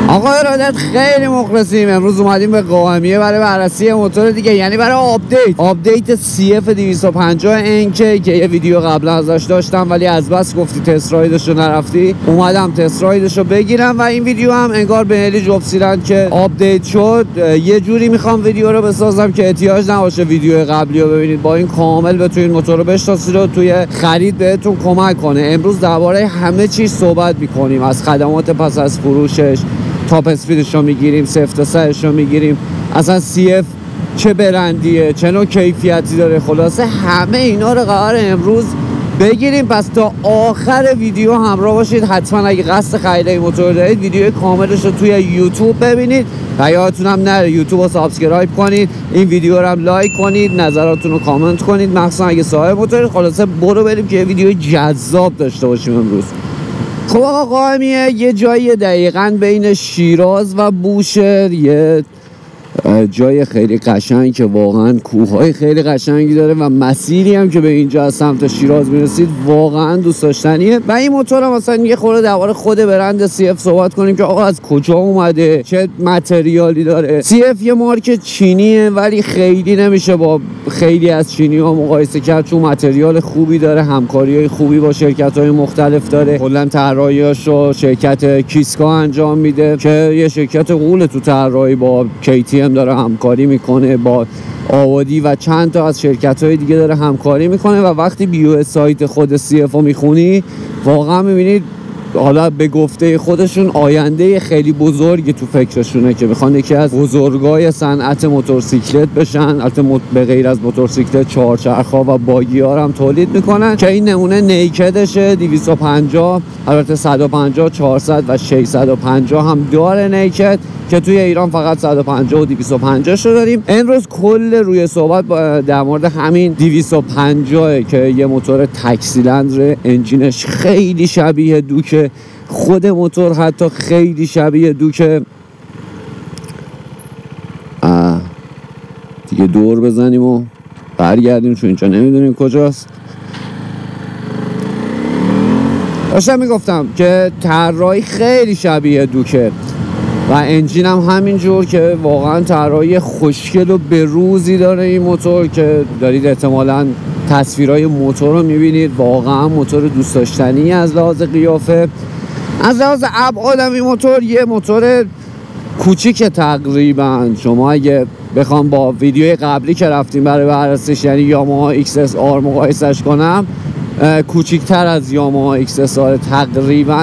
آقا ارادت خیلی مخلصیم. امروز اومدیم به قائمیه برای بررسی موتور دیگه، یعنی برای آپدیت CF 250 NK که یه ویدیو قبلا ازش داشتم ولی از بس گفتی تست رایدش رو نرفتی، اومدم تست رایدش رو بگیرم و این ویدیو هم انگار به هلی جبسیدن که آپدیت شد. یه جوری میخوام ویدیو رو بسازم که احتیاج نباشه ویدیو قبلی رو ببینید، با این کامل بتونید موتور رو بشناسید و توی خرید بهتون کمک کنه. امروز درباره همه چیز صحبت میکنیم، از خدمات پس از فروشش، تاپ اسپیدش رو میگیریم، 0 تا 100 رو میگیریم، اصلا CF چه برندیه، چه نوع کیفیتی داره، خلاصه همه اینا رو قرار امروز بگیریم. پس تا آخر ویدیو همراه باشید. حتما اگه قصد خرید این موتور دارید ویدیو کاملش رو توی یوتیوب ببینید و یادتون هم نره یوتیوب رو سابسکرایب کنید، این ویدیو رو هم لایک کنید، نظراتتون رو کامنت کنید، مخصوصا اگه صاحب موتورید. خلاصه برو بریم که ویدیو جذاب داشته باشیم امروز. خب آقا قائمیه یه جایی دقیقاً بین شیراز و بوشهر، یه جای خیلی قشنگ که واقعا کوههای خیلی قشنگی داره و مسیری هم که به اینجا از سمت شیراز میرسید واقعا دوست داشتنیه. و این موتور هم مثلا یه خورده درباره خود برند CF صحبت کنیم که آقا از کجا اومده، چه متریالی داره. CF یه مارک چینیه ولی خیلی نمیشه با خیلی از چینی ها مقایسه کرد، چون متریال خوبی داره، همکاری‌های خوبی با شرکت‌های مختلف داره. کلاً طراحیاشو شرکت کیسکا انجام میده که یه شرکت قول تو طراحی، با KTM داره همکاری میکنه، با آوادی و چند تا از شرکت‌های دیگه داره همکاری میکنه. و وقتی بیو سایت خود CF رو میخونی واقعا میبینید حالا به گفته خودشون آینده خیلی بزرگی تو فکرشونه که میخوان یکی از بزرگای صنعت موتورسیکلت بشن. البته به غیر از موتورسیکلت چهارچرخ‌ها و باگی‌ها هم تولید میکنن که این نمونه نیکدشه 250، البته 150 400 و 650 هم داره نیکد که توی ایران فقط 150 و 250 رو داریم. امروز کل روی صحبت در مورد همین 250 که یه موتور تک سیلندر، انجینش خیلی شبیه دوک، خود موتور حتی خیلی شبیه دوک. دیگه دور بزنیم و برگردیم چون اینجا نمیدونیم کجاست. داشتم میگفتم که طراحی خیلی شبیه دوکه و انجین هم همینجور که واقعا طراحی خوشگل و بروزی داره این موتور که دارید احتمالاً تصویرهای موتور رو میبینید. واقعا موتور دوست داشتنی از لحاظ قیافه، از لحاظ ابعاد این موتور یه موتور کوچیک تقریبا. شما اگه بخوام با ویدیوی قبلی که رفتیم برای بررسیش، یعنی یاماها XSR مقایسش کنم، کوچیکتر از یاماها XSR، تقریبا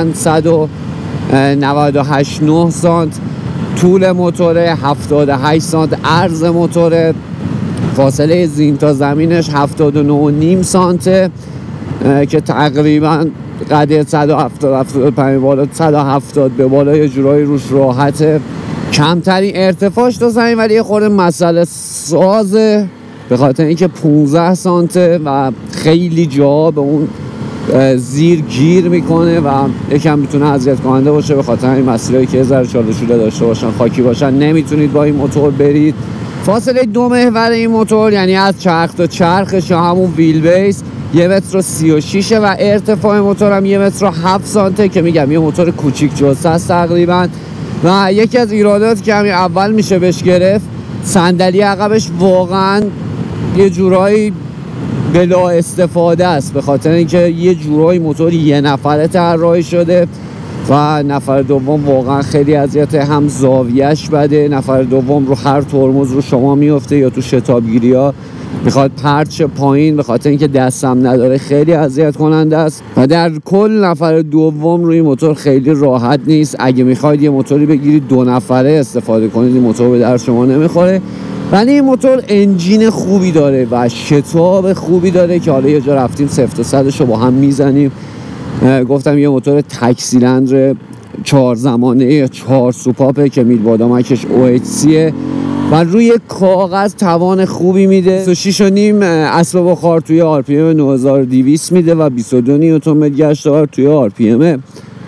198 سانت طول موتور، 78 سانت عرض موتور، فاصله زین تا زمینش 79.5 سانته که تقریبا قد 175 بالا 170 به بالا یه جورایی روش راحته. کمترین ارتفاعش تا زمین ولی یه خورده مسئله سازه به خاطر اینکه 15 سانته و خیلی جا به اون زیر گیر میکنه و یکم میتونه اذیت کننده باشه به خاطر این مسیرهایی که ذره چاله شوله داشته باشن، خاکی باشن، نمیتونید با این موتور برید. فاصله 2 محور این موتور یعنی از چرخ تا چرخش یا همون ویل بیس 1.36 و ارتفاع موتور هم 1.7 سانته که میگم یه موتور کوچیک جسته است تقریبا. و یکی از ایراداتی که همین اول میشه بهش گرفت، صندلی عقبش واقعا یه جورایی بلا استفاده است به خاطر اینکه یه جورایی موتور یه نفره طراحی شده و نفر دوم واقعا خیلی اذیته، هم زاویه‌اش بده، نفر دوم رو هر ترمز رو شما میفته یا تو شتابگیری‌ها میخواد پرچ پایین به خاطر اینکه دستم نداره، خیلی اذیت کننده است. و در کل نفر دوم روی موتور خیلی راحت نیست. اگه میخواید یه موتوری بگیرید 2 نفره استفاده کنید این موتور به در شما نمیخوره. ولی این موتور انجین خوبی داره و شتاب خوبی داره که حالا یه جا رفتیم 0 تا 100 رو با هم میزنیم. گفتم یه موتور تک سیلندر 4 زمانه 4 سوپاپه که میلوادامکش OHCه و روی کاغذ توان خوبی میده. 26.5 اسب بخار توی RPM 9200 میده و 22 نیوتن متر گشتار توی RPM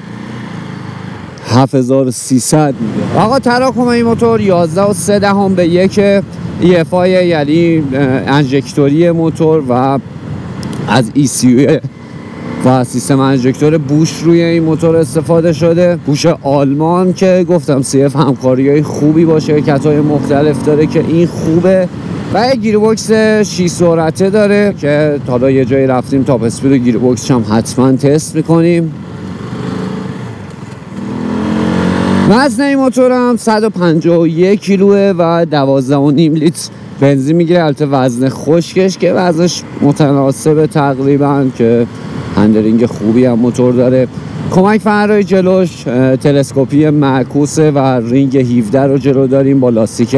7300 میده. آقا تراکم این موتور 11.3 به 1 EFI یعنی انژکتوری موتور و از ECU و سیستم انژکتور بوش روی این موتور استفاده شده، بوش آلمان که گفتم CF همکاری‌های خوبی با شرکت‌های مختلف داره که این خوبه و یه گیربکس 6 سرعته داره که حالا یه جایی رفتیم تاپ اسپید و گیربکسش هم حتما تست میکنیم. وزن این موتور هم 151 کیلوه و 12.5 لیتر بنزین میگیره. البته وزن خشکش که وزنش متناسب تقریبا، که هندلینگ خوبی هم موتور داره. کمک فرمانهای جلوش تلسکوپی معکوسه و رینگ 17 رو جلو داریم با لاستیک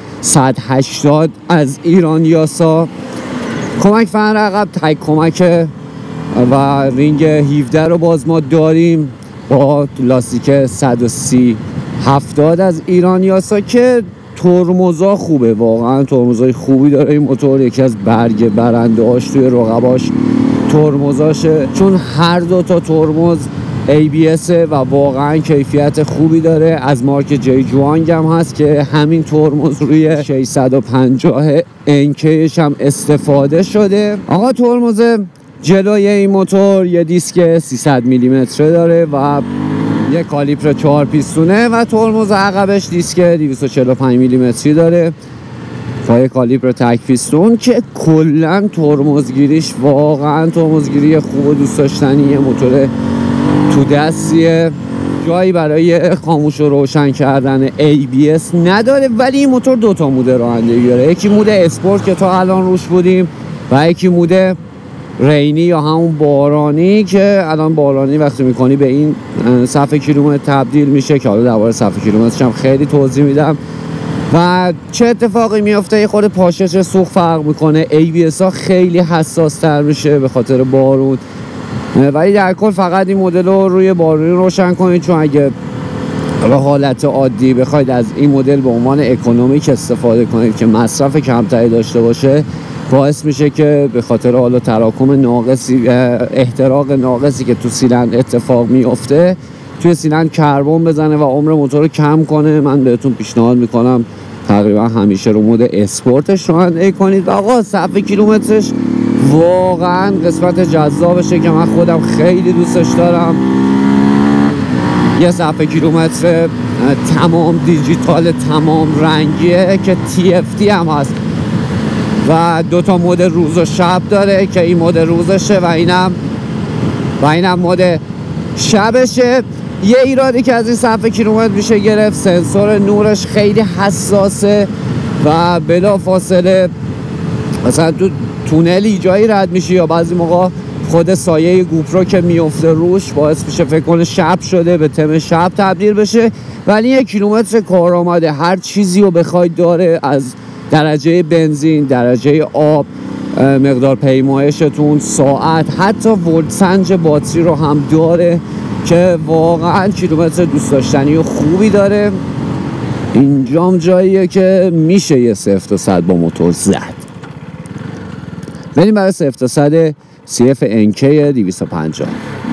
180 از ایران یاسا. کمک فرمان عقب تک کمک و رینگ 17 رو باز ما داریم با لاستیک 130 70 از ایران یاسا که ترمزا خوبه، واقعا ترمزای خوبی داره این موتور. یکی از برگ برنده هاش توی رقباش ترمزاشه، چون هر دو تا ترمز ABS و واقعا کیفیت خوبی داره. از مارک جی جوانگ هم هست که همین ترمز روی 650 NKش هم استفاده شده. آقا ترمز جلوی این موتور یه دیسک 300 میلیمتره داره و یه کالیپر 4 پیستونه و ترمز عقبش دیسک 245 میلیمتری داره با یه کالیبر تک پیستون که کلا ترمزگیریش واقعا ترمزگیری خوب و دوست داشتنی. موتور تو دستیه، جایی برای خاموش و روشن کردن ABS نداره، ولی این موتور دوتا مود رانندگی داره. یکی مود اسپورت که تا الان روش بودیم و یکی مود رینی یا همون بارانی که الان بارانی وقتی میکنی به این صفحه کیلومتر تبدیل میشه که حالا درباره صفحه کیلومترش هم خیلی توضیح میدم. و چه اتفاقی میفته؟ یه خورده پاشش سوخت فرق میکنه، ABS ها خیلی حساس تر میشه به خاطر بارون، ولی در کل فقط این مدل رو روی بارونی روشن کنید، چون اگه به حالت عادی بخواید از این مدل به عنوان اکونومیک استفاده کنید که مصرف کمتری داشته باشه، باعث میشه که به خاطر حالا تراکم ناقصی، احتراق ناقصی که تو سیلندر اتفاق میفته، توی سیلندر کربن بزنه و عمر موتور رو کم کنه. من بهتون پیشنهاد میکنم تقریبا همیشه رو مود اسپورتش رانندگی کنید. و آقا صفحه کیلومترش واقعا قسمت جذابشه که من خودم خیلی دوستش دارم. یه صفحه کیلومتر تمام دیجیتال تمام رنگیه که TFT هم هست و دوتا مود روز و شب داره که این مود روزشه و اینم مود شبشه. یه ایرادی که از این صفحه کیلومتر میشه گرفت، سنسور نورش خیلی حساسه و بلا فاصله مثلا تو تونلی جایی رد میشی یا بعضی موقع خود سایه گوپرو که میفته روش باعث میشه فکر کنه شب شده، به تم شب تبدیل بشه. ولی 1 کیلومتر کارآمده، هر چیزی رو بخواید داره، از درجه بنزین، درجه آب، مقدار پیمایشتون، ساعت، حتی ولتسنج باتری رو هم داره که واقعا کیلومتر دوست داشتنی و خوبی داره. اینجام جاییه که میشه یه 0 تا 100 با موتور زد. بریم برای 0 تا 100 CF NK 250.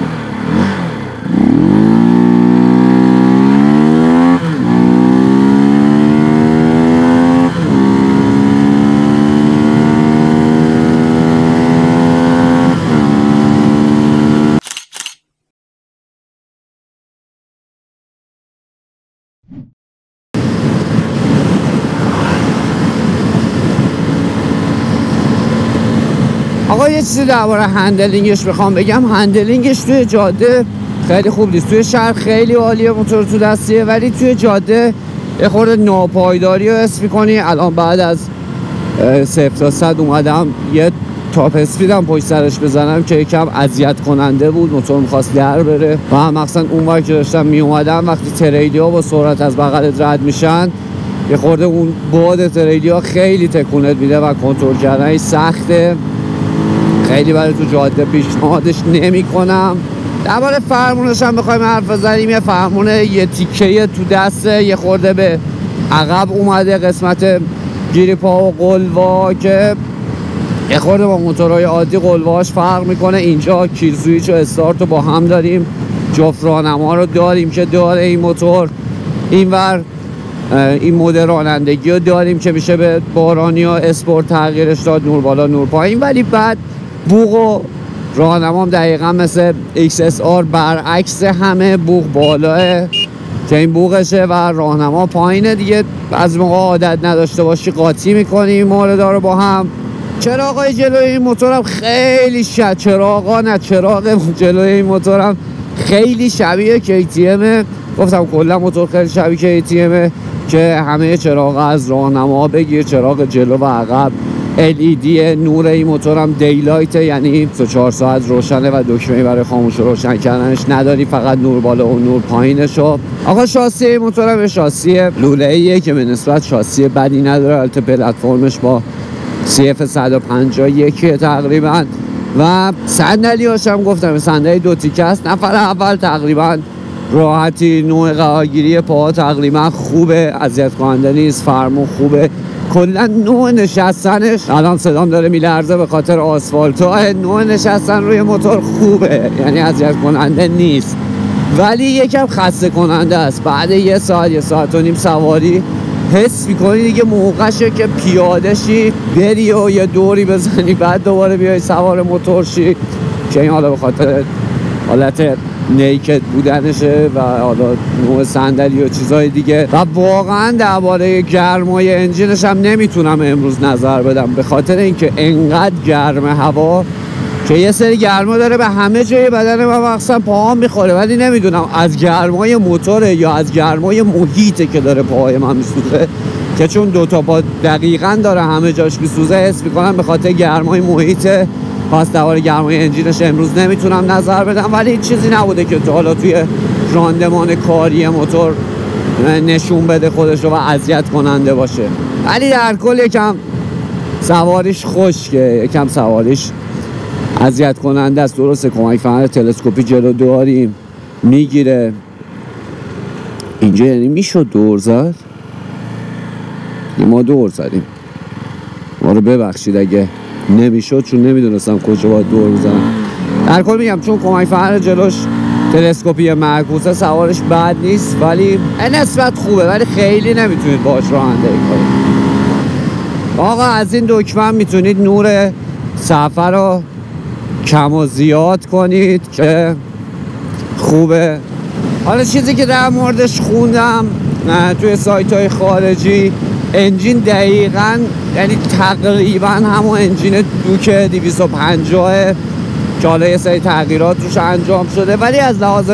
آقا یه چیزی درباره هندلینگش بخوام بگم، هندلینگش توی جاده خیلی خوب نیست. توی شهر خیلی عالیه موتور تو دستیه، ولی توی جاده یه خورده ناپایداری رو حس می‌کنی. الان بعد از 0 تا 100 اومدم یه تاپ اسپیدم پشت سرش بزنم که یکم اذیت کننده بود، موتور می‌خواست در بره و هم مثلا اونور که داشتم میومدم وقتی تریدی‌ها با سرعت از بغلت رد میشن یه خورده اون باد تریدی‌ها خیلی تکونت میده و کنترل کردنش سخته. خیلی برای تو جاده پیشنهادش نمی کنم. درباره فرمونش هم بخوایم حرف بزنیم، یه فرمون یه تیکه تو دسته، یه خورده به عقب اومده قسمت گیریپا و قلوا که یه خورده با موتورهای عادی قلواش فرق میکنه. اینجا کیل سویچ و استارت رو با هم داریم، جفت راهنما رو داریم که داره این موتور. اینور این مود رانندگی رو داریم که میشه به بارانی و اسپورت تغییرش داد، نور بالا نور پایین. ولی بعد بوق و راهنمام دقیقا مثل XSR برعکس همه، بوق بالاه که این بوقشه و راهنما پایینه دیگه. از موقع عادت نداشته باشی قاطی میکنی این موردها رو با هم. چراغای جلوی این موتورم خیلی چراغ جلوی این موتورم خیلی شبیه KTM. گفتم کلا موتور خیلی شبیه KTM که همه چراغ از راهنما بگیر، چراغ جلو و عقب LED. نور این موتورم دیلایت، یعنی 24 ساعت روشنه و دکمه‌ای برای خاموش و روشن کردنش نداری، فقط نور بالا و نور پایینشو. آقا شاسی این موتورم شاسی لوله‌ایه که به نسبت شاسی بدی نداره. البته پلتفرمش با CF 151 تقریبا و صندلی‌هاش هم گفتم صندلی دو تیکه است. نفر اول تقریبا راحتی، نوع قرارگیری پاها تقریبا خوبه، اذیت کننده نیست، فرمون خوبه، کلا نوع نشستنش، الان صدام داره میلرزه به خاطر آسفالت‌ها، نوع نشستن روی موتور خوبه، یعنی اذیت کننده نیست، ولی یکم خسته کننده است. بعد یه ساعت و نیم سواری حس میکنی دیگه موقعشه که پیاده شی بری و یه دوری بزنی، بعد دوباره بیای سوار موتور شی، که این حالا به خاطر حالت نیکد بودنشه و حالا نوع صندلی و چیزای دیگه. و واقعا درباره گرمای انجینش هم نمیتونم امروز نظر بدم، به خاطر اینکه انقدر گرم هوا که یه سری گرما داره به همه جای بدن من مخصوصا پاهام میخوره، ولی نمیدونم از گرمای موتوره یا از گرمای محیطه که داره پاهای من میسوزه، که چون دوتا پا دقیقاً داره همه جاش میسوزه حس میکنم به خاطر گرمای محیطه. پس درباره گرمای انجینش امروز نمیتونم نظر بدم، ولی چیزی نبوده که تا حالا توی راندمان کاری موتور نشون بده خودش رو و اذیت کننده باشه. ولی در کل یکم سواریش خشکه، یکم سواریش اذیت کننده است. درسته کمک فرمان تلسکوپی جلو داریم میگیره اینجا، یعنی میشد دور زد، ما دور زدیم، ما رو ببخشید اگه نمیشد، چون نمیدونستم کجا باید دور بزنم. در کل میگم چون کمک فرمان جلوش تلسکوپی معکوسه سوارش بد نیست، ولی نسبت خوبه، ولی خیلی نمیتونید باهاش رانندگی کنید. آقا از این دکمه میتونید نور سفر رو کم و زیاد کنید که خوبه. حالا چیزی که در موردش خوندم توی سایت های خارجی، انجین دقیقاً یعنی تقریباً همون انجین دوک 250 که حالا یه سری تغییرات روش انجام شده، ولی از لحاظ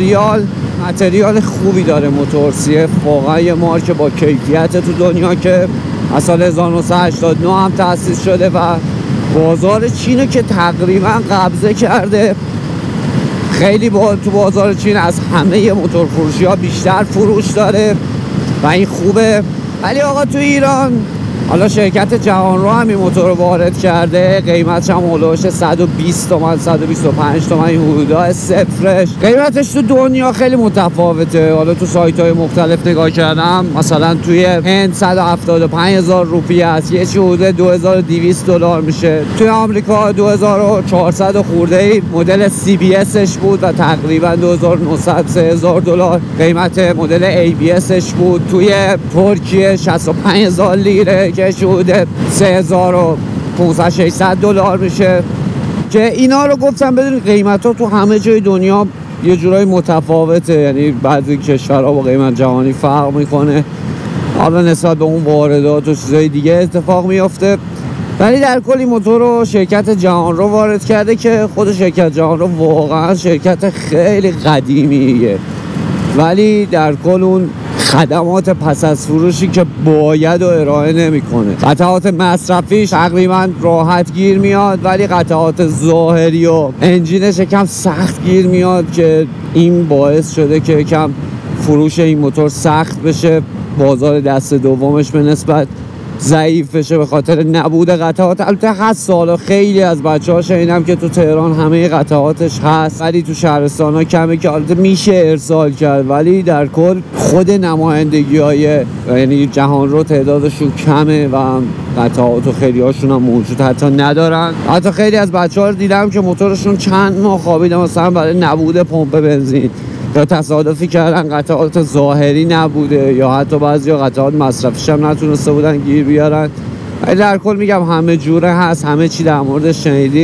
متریال خوبی داره موتور. CF واقعا یه مارک با کیفیت تو دنیا که از سال 1989 هم تأسیس شده و بازار چینو که تقریبا قبضه کرده. خیلی تو بازار چین از همه موتور فروشی ها بیشتر فروش داره و این خوبه. ولی آقا تو ایران حالا شرکت جهانرو هم این موتور رو وارد کرده، قیمتش هم هولوش 120 تومن 125 تومن این حدودا صفرش. قیمتش تو دنیا خیلی متفاوته. حالا تو سایت های مختلف نگاه کردم، مثلا توی هند 175,000 روپیه است، یه چی حدود 2200 دلار میشه. توی آمریکا 2400 خورده ای مدل CBSش بود و تقریبا 2900 3000 دلار قیمت مدل ABSش بود. توی ترکیه 65000 لیره که شده 3500 600 دلار میشه. که اینا رو گفتم بدون قیمت ها تو همه جای دنیا یه جورایی متفاوته، یعنی بعضی کشورها با قیمت جهانی فرق میکنه، حالا نسبت به اون واردات و چیزای دیگه اتفاق میفته. ولی در کلی موتور رو شرکت جهانرو وارد کرده که خود شرکت جهانرو واقعا شرکت خیلی قدیمیه، ولی در کل اون خدمات پس از فروشی که باید و ارائه نمیکنه. قطعات مصرفیش تقریبا راحت گیر میاد، ولی قطعات ظاهری و انجینش کم سخت گیر میاد که این باعث شده که کم فروش این موتور سخت بشه، بازار دست دومش به نسبت ضعیف بشه به خاطر نبود قطعات. البته هست، حالا خیلی از بچه‌ها شنیدم که تو تهران همه قطعاتش هست، ولی تو شهرستان‌ها کمه که البته میشه ارسال کرد، ولی در کل خود نمایندگی‌های یعنی جهانرو تعدادشون کمه و قطعات و خیلی هاشون هم موجود حتی ندارن. حتی خیلی از بچه‌ها رو دیدم که موتورشون چند ماه خوابیده مثلا برای نبود پمپ بنزین، یا تصادفی کردن قطعات ظاهری نبوده، یا حتی بعضیا قطعات مصرفیش هم نتونسته بودن گیر بیارن. در کل میگم همه جوره هست، همه چی در موردش شنیدیم.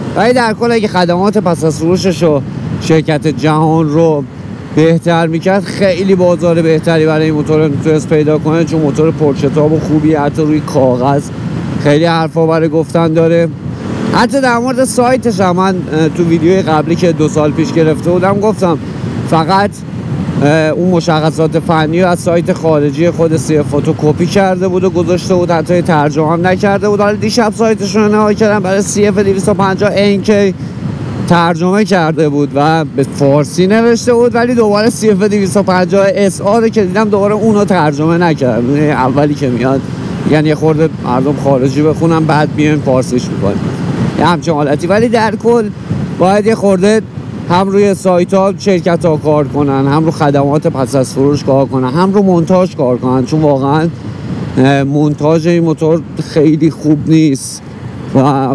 ولی در کل اگه خدمات پس از فروشش و شرکت جهان رو بهتر میکرد خیلی بازار بهتری برای این موتور میتونست پیدا کنه، چون موتور پرشتاب و خوبی، حتی روی کاغذ خیلی حرفا برای گفتن داره. حتی در مورد سایتش هم من تو ویدیوی قبلی که 2 سال پیش گرفته بودم گفتم فقط اون مشخصات فنی رو از سایت خارجی خود CF فتوکپی کرده بود و گذاشته بود، حتی ترجمه هم نکرده بود. حالا دیشب سایتشون رو نگاه کردم، برای CF 250 NK ترجمه کرده بود و به فارسی نوشته بود، ولی دوباره CF 250 SR که دیدم دوباره اونو ترجمه نکرد. اولی که میاد یعنی یه خورده مردم خارجی بخونن بعد بیان فارسیش میکنن، یه همچین حالتی. ولی در کل باید یه خورده هم روی سایت ها شرکت ها کار کنن، هم رو خدمات پس از فروش کار کنن، هم رو مونتاژ کار کنن، چون واقعا مونتاژ این موتور خیلی خوب نیست و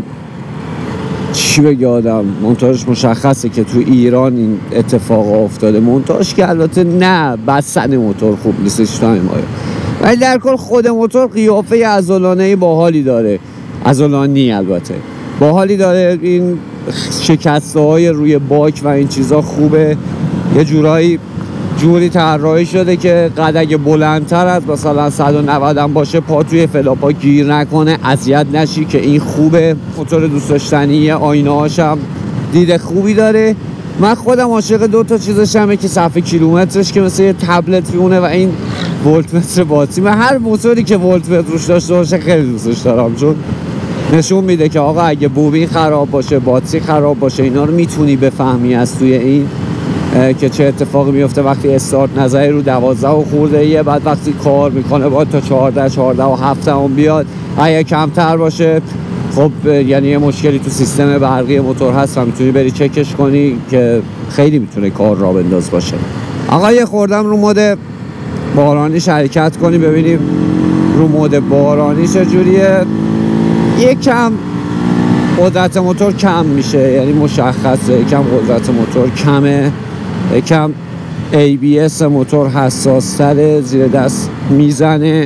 چی بگه آدم، مونتاژ مشخصه که تو ایران این اتفاق افتاده. مونتاژ که البته نه بسن موتور خوب نیستش تا این مایه، ولی در کل خود موتور قیافه عضلانه باحالی داره، عضلانی البته باحالی داره. این شکسته های روی باک و این چیزا خوبه، یه جوری طراحی شده که قد اگه بلندتر از مثلا 190 هم باشه پا توی فلاپا گیر نکنه، اذیت نشی، که این خوبه. موتور دوست داشتنی، آینه هاشم دید خوبی داره. من خودم عاشق 2 تا چیزش همه که صفحه کیلومترش که مثل یه تبلت میمونه و این ولتمتر باتری. من هر موتوری که ولتمتر روش داشته باشه خیلی دوستش دارم، چون نشون میده که آقا اگه بوبین خراب باشه، باتری خراب باشه، اینا رو میتونی بفهمی از توی این که چه اتفاقی میفته وقتی استارت نظری رو 12 و خورده یه، بعد وقتی کار میکنه باید تا 14 و 7 هم بیاد. اگه کمتر باشه خب یعنی یه مشکلی تو سیستم برقی موتور هست و میتونی بری چکش کنی که خیلی میتونه کار را بنداز باشه. آقا یه خوردم رو مود بارانیش حرکت کنی ببینیم رو مود بارانی چجوریه. یکم قدرت موتور کم میشه، یعنی مشخصه یکم قدرت موتور کمه، یکم ABS موتور حساس تره، زیر دست میزنه،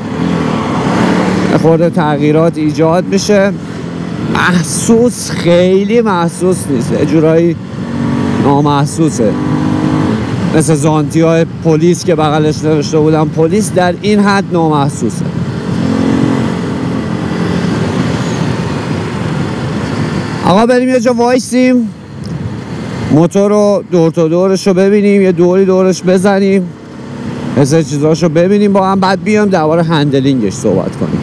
خورده تغییرات ایجاد میشه. محسوس خیلی محسوس نیست، یه جورایی نامحسوسه، مثل زانتی های پلیس که بغلش نوشته بودم پلیس، در این حد نامحسوسه. آقا بریم یه جا وایسیم، موتور رو دور تا دورش رو ببینیم، یه دوری دورش بزنیم، از چیزاش رو ببینیم با هم، بعد بیام درباره هندلینگش صحبت کنیم.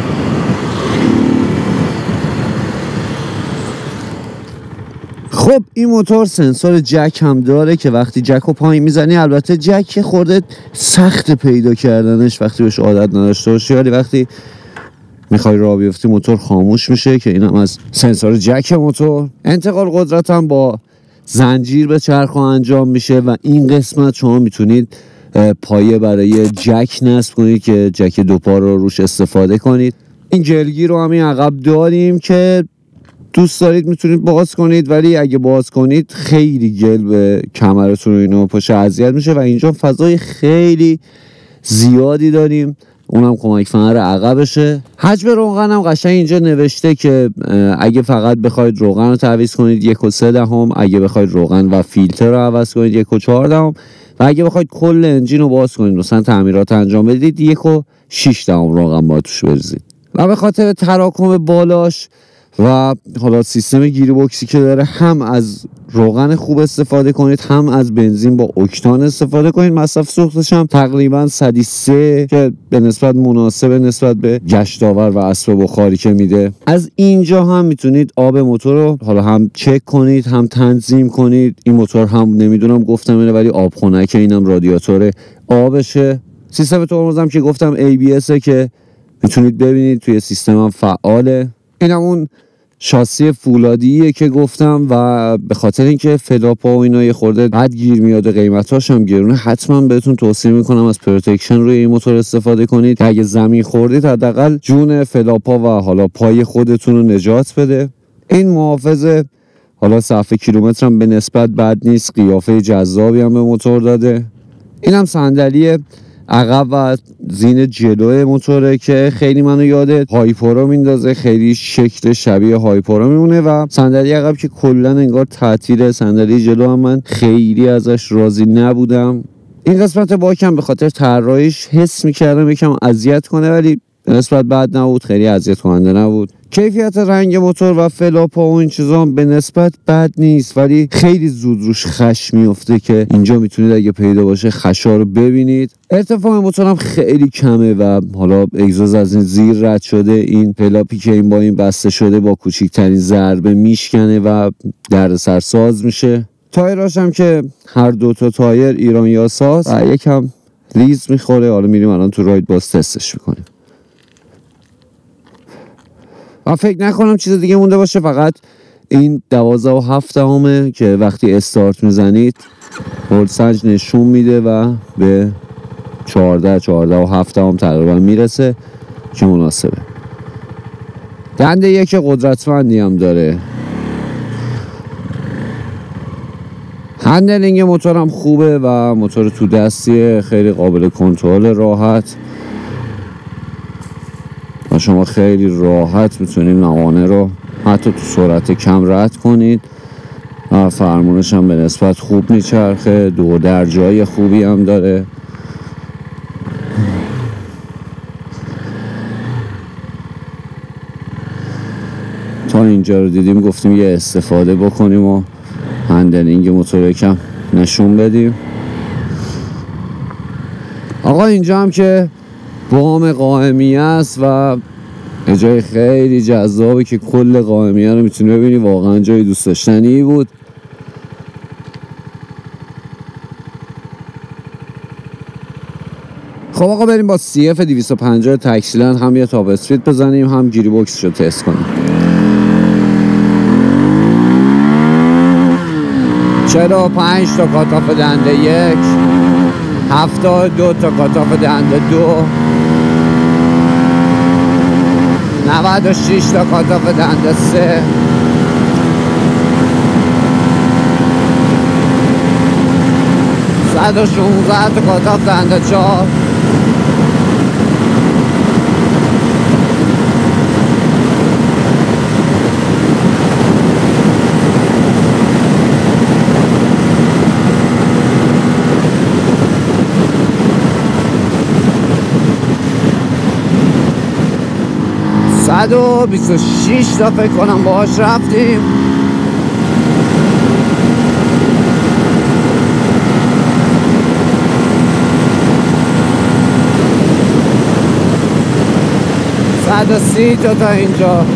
خب این موتور سنسور جک هم داره که وقتی جک رو پایین میزنی، البته جک خورده سخت پیدا کردنش وقتی بهش عادت نداشته باشی، ولی وقتی میخوای راه بیفتی موتور خاموش میشه، که اینم از سنسور جک موتور. انتقال قدرت هم با زنجیر به چرخ انجام میشه و این قسمت شما میتونید پایه برای جک نصب کنید که جک 2 پا رو روش استفاده کنید. این جلگی رو همین عقب داریم که دوست دارید میتونید باز کنید، ولی اگه باز کنید خیلی گل به کمرتون و اینو پاشه اذیت میشه و اینجا فضای خیلی زیادی داریم، اونم کمک فنر عقبشه. حجم روغن هم قشنگ اینجا نوشته که اگه فقط بخواید روغن رو تعویض کنید 1.3، اگه بخواید روغن و فیلتر رو عوض کنید 1.4، و اگه بخواید کل انجین رو باز کنید مثلا تعمیرات انجام بدید 1.6 روغن باید توش بریزید. و به خاطر تراکم بالاش و حالا سیستم گیری بوکسی که داره، هم از روغن خوب استفاده کنید، هم از بنزین با اکتان استفاده کنید. مصرف سوختش هم تقریبا 103 که به نسبت مناسبه نسبت به گشتاور و اسب بخاری که میده. از اینجا هم میتونید آب موتور رو حالا هم چک کنید هم تنظیم کنید. این موتور هم نمیدونم گفتم اینه، ولی آب خنک، اینم رادیاتور آبشه. سیستم ترمزم که گفتم ABS که میتونید ببینید توی سیستم هم فعاله. اینم اون شاسی فولادیه که گفتم و به خاطر اینکه فلاپا و اینا یه خورده بد گیر میاد و قیمتاش هم گرونه، حتما بهتون توصیه میکنم از پروتکشن روی این موتور استفاده کنید که اگه زمین خوردید حداقل جون فلاپا و حالا پای خودتون رو نجات بده. این محافظ حالا صفحه کیلومتر هم به نسبت بد نیست، قیافه جذابی هم به موتور داده. اینم صندلی عقب و زین جلو موتوره که خیلی منو یاد هایپورو میندازه، خیلی شکل شبیه هایپورو میمونه و صندلی عقب که کلا انگار تعطیله. صندلی جلو هم من خیلی ازش راضی نبودم. این قسمت باکم به خاطر طراحیش حس میکردم یکم اذیت کنه، ولی به نسبت بد نبود، خیلی اذیت کننده نبود. کیفیت رنگ موتور و فلاپا و این چیزا به نسبت بد نیست، ولی خیلی زود روش خش میفته که اینجا میتونید اگه پیدا باشه خشا رو ببینید. ارتفاع موتورم خیلی کمه و حالا اگزوز از این زیر رد شده. این فلاپی که این با این بسته شده با کوچکترین ضربه میشکنه و دردسر ساز میشه. تایراش هم که هر دو تا تایر ایران یاساس و یکم لیز میخوره. حالا میریم الان تو راید باز تستش میکنیم. من فکر نکنم چیز دیگه مونده باشه، فقط این 12.7 که وقتی استارت میزنید پلسنج نشون میده و به 14.7 تقریبا میرسه که مناسبه. دنده یک قدرتمندی هم داره. هندلینگ موتورم خوبه و موتور تو دستیه، خیلی قابل کنترل، راحت و شما خیلی راحت میتونید موانع رو حتی تو سرعت کم رد کنید و فرمونش هم به نسبت خوب میچرخه. دو درجای خوبی هم داره. تا اینجا رو دیدیم گفتیم یه استفاده بکنیم و هندلینگ موتور کم نشون بدیم. آقا اینجا هم که بام قائمیه است و جای خیلی جذابه که کل قائمیه رو میتونی ببینی. واقعا جای دوست داشتنی بود. خب آقا بریم با CF 250 تکسیلند هم یه تاپ اسپید بزنیم هم گیری باکس رو تست کنیم. 45 تا کاتاف دنده 1، 72 تا کاتاف دنده 2، 96 تا کاتاف دنده 3، 116 تا کاتاف دنده 4، 126 تا فکر کنم باهاش رفتیم. صد و 30 تا اینجا.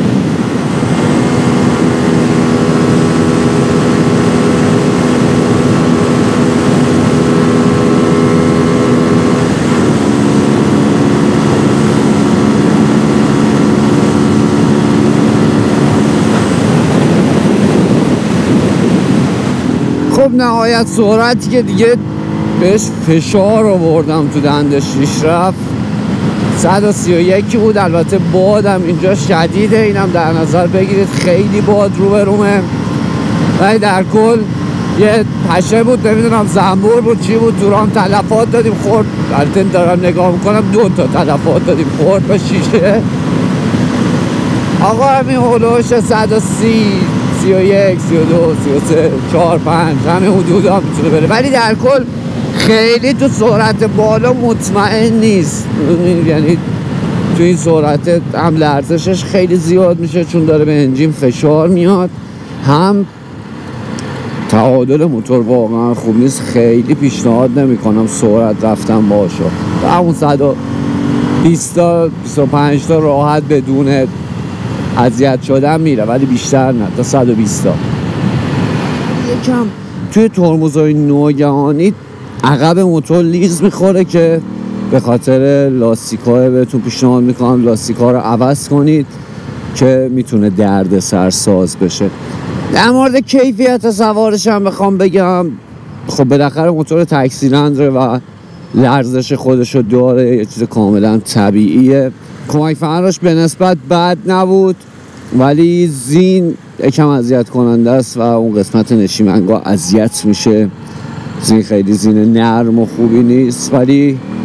خب نهایت سرعتی که دیگه بهش فشار آوردم تو دنده 6 رفت 131 بود. البته بادم اینجا شدیده، اینم در نظر بگیرید، خیلی باد روبرومه. ولی در کل یه پشه بود، نمیدونم زنبور بود چی بود، دوران تلفات دادیم خورد. البته دارم نگاه میکنم 2 تا تلفات دادیم خورد به شیشه. آقا همین هلوش 130 31 32 33 4 5 همه حدود هم میتونه بره، ولی در کل خیلی تو سرعت بالا مطمئن نیست. یعنی تو این سرعت هم لرزشش خیلی زیاد میشه چون داره به انجین فشار میاد، هم تعادل موتور واقعا خوب نیست. خیلی پیشنهاد نمیکنم سرعت رفتن باشه. همون 120 تا 25 تا راحت بدون اذیت شدن میره، ولی بیشتر نه، تا 120 تا. یکم توی ترمزهای ناگهانی عقب موتور لیز میخوره که به خاطر لاستیک‌ها بهتون پیشنهاد میکنم لاستیک‌ها رو عوض کنید که میتونه درد سرساز بشه. در مورد کیفیت سوارش هم بخوام بگم، خب بالاخره موتور تکسیلندره و لرزش خودشو داره، یه چیز کاملا طبیعیه. کمک فرمانش به نسبت بد نبود، ولی زین یکم اذیت کننده است و اون قسمت نشیمنگاه اذیت میشه. زین خیلی زین نرم و خوبی نیست، ولی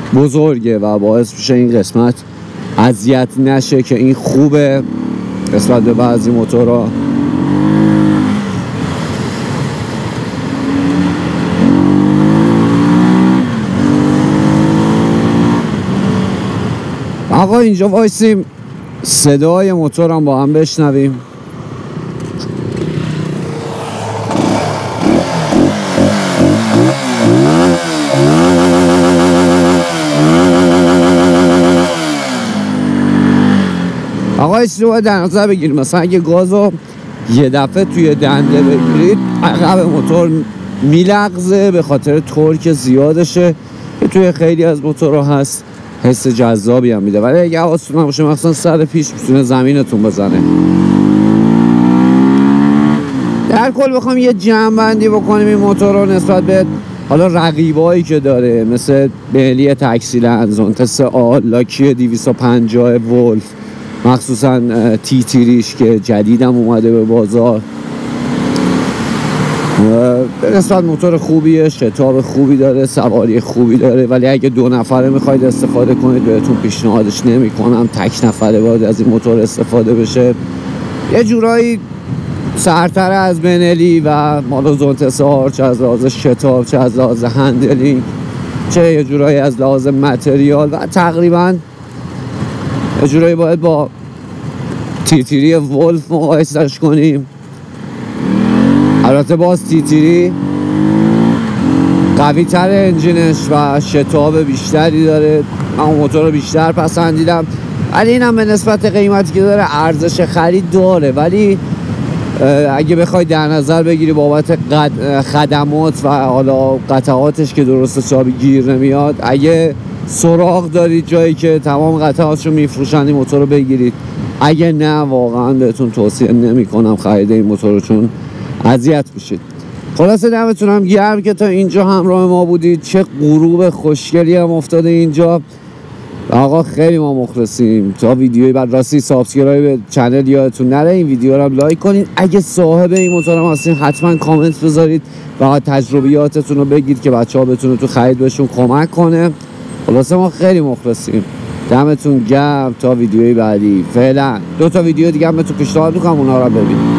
بزرگه و باعث میشه این قسمت اذیت نشه که این خوبه نسبت به بعضی موتورها. آقا اینجا وایسیم صدای موتور هم با هم بشنویم. آقا ایش رو در نظر بگیریم، مثلا اگه گازو یه دفعه توی دنده بگیرید عقب موتور میلغزه به خاطر تورک زیادشه که توی خیلی از موتورها هست، حس جذابی هم میده. ولی اگه حواستون باشه مثلا سر پیش میتونه زمینتون بزنه. در کل بخوام یه جمع بندی بکنیم این موتور رو نسبت به حالا رقیبایی که داره، مثل بنلی تاکسی لنزون، تسلا، لاکی 250 ولف، مخصوصا تیتیریش که جدیدم اومده به بازار، به نسبت موتور خوبیه، شتاب خوبی داره، سواری خوبی داره. ولی اگه 2 نفره میخواید استفاده کنید بهتون پیشنهادش نمی کنم. تک نفره باید از این موتور استفاده بشه. یه جورایی سرتر از بنلی و مالوزون تسار، چه از لحاظ شتاب، چه از لحاظ هندلینگ، چه یه جورایی از لحاظ متریال، و تقریبا یه جورایی باید با تیتیری ولف مقایسش کنیم. البته باز تیتیری قوی تر انجینش و شتاب بیشتری داره، من موتور رو بیشتر پسندیدم. ولی این هم به نسبت قیمتی که داره ارزش خرید داره. ولی اگه بخوای در نظر بگیری بابت خدمات و حالا قطعاتش که درست حسابی گیر نمیاد، اگه سراغ دارید جایی که تمام قطعاتشو میفروشن این موتور رو بگیرید. اگه نه واقعا بهتون توصیه نمی کنم خرید این موتور رو، چون اذیت میشید. خلاصه دمتون هم گرم که تا اینجا همراه ما بودید. چه غروب خوشگلی هم افتاده اینجا. آقا خیلی ما مخلصیم. تا ویدیوی بعد راستی سابسکرایب چنل یادتون نره، این ویدیو رو هم لایک کنید. اگه صاحب این موتور هم هستین حتما کامنت بذارید و تجربیاتتون رو بگید که بچه‌ها بتونن تو خرید بهشون کمک کنه. خلاصه ما خیلی مخلصیم. دمتون گرم تا ویدیوی بعدی. فعلا 2 تا ویدیو دیگه هم بهتون پیشنهاد می‌کنم، اونها رو ببینید.